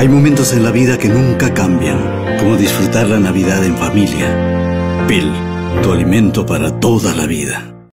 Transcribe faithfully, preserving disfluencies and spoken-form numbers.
Hay momentos en la vida que nunca cambian, como disfrutar la Navidad en familia. Pil, tu alimento para toda la vida.